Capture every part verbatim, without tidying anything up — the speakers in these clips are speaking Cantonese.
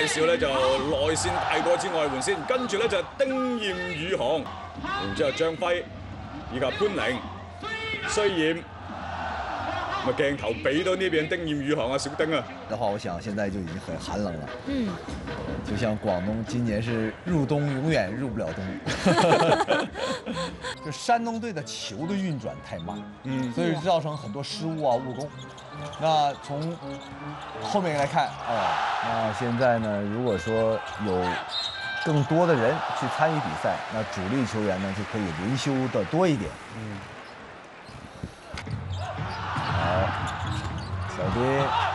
少咧就內線大過至外援先，跟住咧就丁彥雨航，然之後張輝以及潘寧、雖然。 咁啊鏡頭俾到呢邊丁彥雨航啊，小丁啊。 的話，我想現在就已經很寒冷了。 嗯， 就像廣東今年是入冬，永遠入不了冬。就山東隊的球的運轉太慢，嗯，所以造成很多失誤啊、誤攻。那從後面來看，啊，那現在呢，如果說有更多的人去參與比賽，那主力球員呢就可以輪休的多一點。嗯。 好，小丁。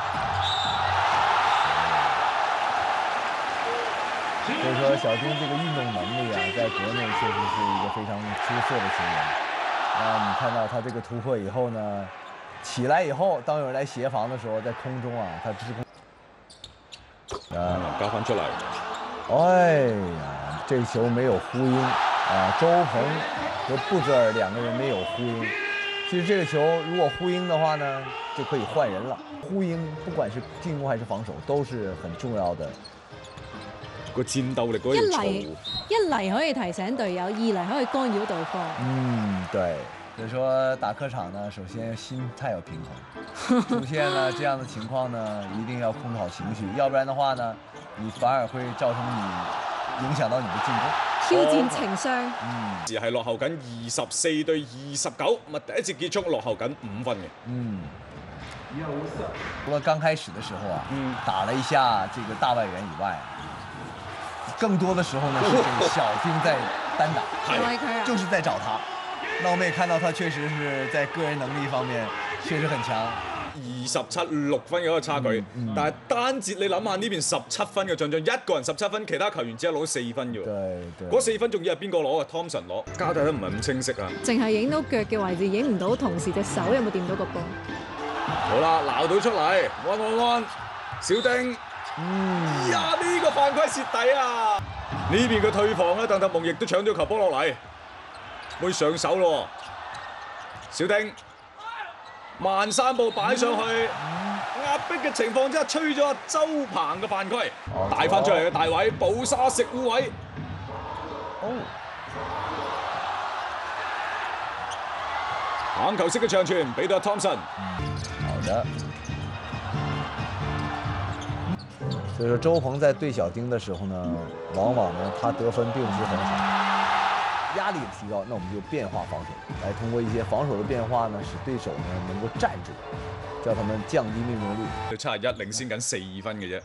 所以说，小丁这个运动能力啊，在国内确实是一个非常出色的球员。那你看到他这个突破以后呢，起来以后，当有人来协防的时候，在空中啊，他支空。啊， 交翻出嚟。 哎呀，这球没有呼应啊，周鹏和布泽尔两个人没有呼应。 其实这个球如果呼应的话呢，就可以換人了。呼應不管是進攻還是防守，都是很重要的。 個戰鬥力嗰一嚟一嚟可以提醒隊友，二嚟可以干擾對方。 嗯，對。所以說打客場呢，首先心態要平衡。出現了這樣的情況呢，一定要控制好情緒，要不然的話呢，你反而會造成你影響到你的進攻。 挑戰情商， 嗯，是係落後緊二十四對二十九，咁啊第一節結束落後緊五分嘅。嗯， 除了剛開始的時候啊，嗯，打了一下這個大外援以外，更多的時候呢是這個小丁在單打， 係， 就是在找他。那我們也看到他確實是在個人能力方面確實很強。 二十七六分嘅一個差距，嗯嗯、但係單節你諗下呢邊十七分嘅進帳，一個人十七分，其他球員只係攞咗四分嘅喎。嗰四分仲要係邊個攞啊 ？Thompson 攞，交代得唔係咁清晰啊。 淨係影到腳嘅位置，影唔到同時隻手有冇掂到個波。 好啦，鬧到出嚟，安安安，小丁，嗯，呀呢、呢個犯規蝕底啊！呢邊嘅退防咧，鄧特蒙亦都搶咗球波落嚟，會上手咯，小丁。 慢三步擺上去，壓迫嘅情況之下，吹咗阿周鵬嘅犯規，帶翻出嚟嘅大位，保沙食污位。哦，棒球式嘅長傳俾到阿 Thompson。 好的。所以說周鵬在對小丁的時候呢，往往呢他得分並不是很好。 壓力提高，那我們就變化防守，來通過一些防守的變化呢，使對手呢能夠站住，叫他們降低命中率。 對七十一領先緊四分嘅啫。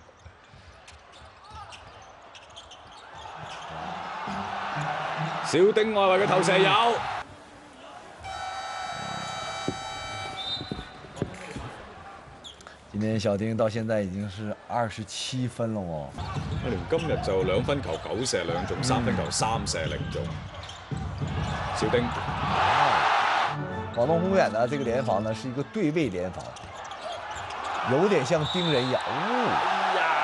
小丁外圍嘅投射有。 今天小丁到現在已經是二十七分了哦。 阿聯今日就兩分球九射兩中，三分球三射零中。 小丁， 廣東宏遠的這個聯防呢，是一個對位聯防，有點像盯人一樣。 哎呀！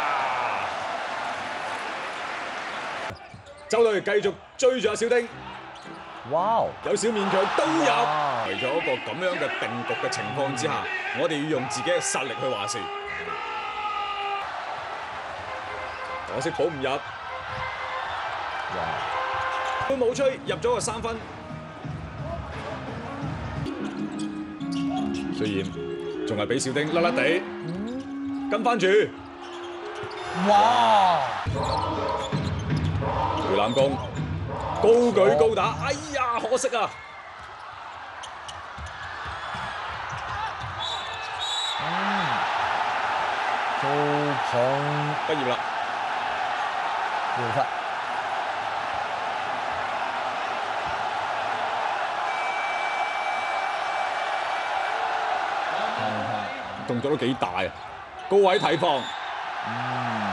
周隊繼續追住阿小丁。 哇哦！ 有小勉強都入。為咗一個咁樣嘅定局嘅情況之下，我哋要用自己嘅實力去話事。可惜補唔入。佢冇吹，入咗個三分。 雖然仲係俾小丁甩甩地，跟翻住， 哇！ 回籃攻，高舉高打，哎呀，可惜啊！ 嗯，周鵬畢業啦， 有分。 動作都幾大啊！高位睇放， 嗯，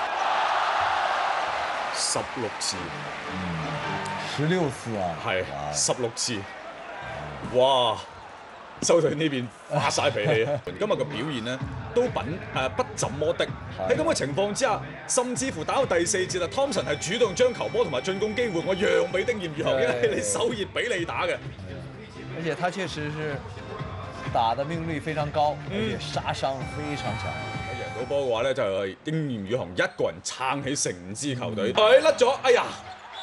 十六次， 十六次啊， 係十六次，哇！收隊呢邊發晒脾氣啊！今日嘅表現咧都品誒不怎麼的。喺咁嘅情況之下，甚至乎打到第四節啊 ，Thompson 係主動將球波同埋進攻機會我讓俾丁彥雨航，因為你首頁俾你打嘅。 而且他確實是。 打的命中率非常高，而且殺傷非常強。 贏到到波嘅話咧，就係英嚴宇航一個人撐起成支球隊。佢甩咗，哎呀！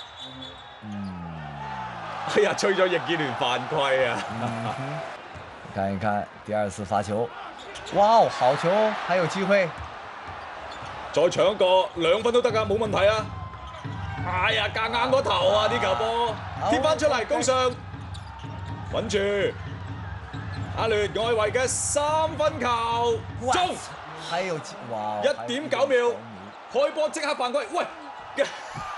哎呀，吹咗易建聯犯規啊！ 看一看第二次發球，哇哦，好球，還有機會， 再搶一個兩分都得㗎，冇問題啊！哎呀，夾硬個頭啊！啲球波貼翻出嚟，高上穩住，阿聯外圍嘅三分球中， 還有哇， 一點九秒，開波即刻犯規，喂！